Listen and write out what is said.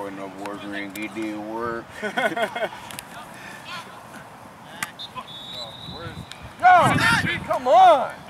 Boy, no boys ring, he did work. Go! Come on!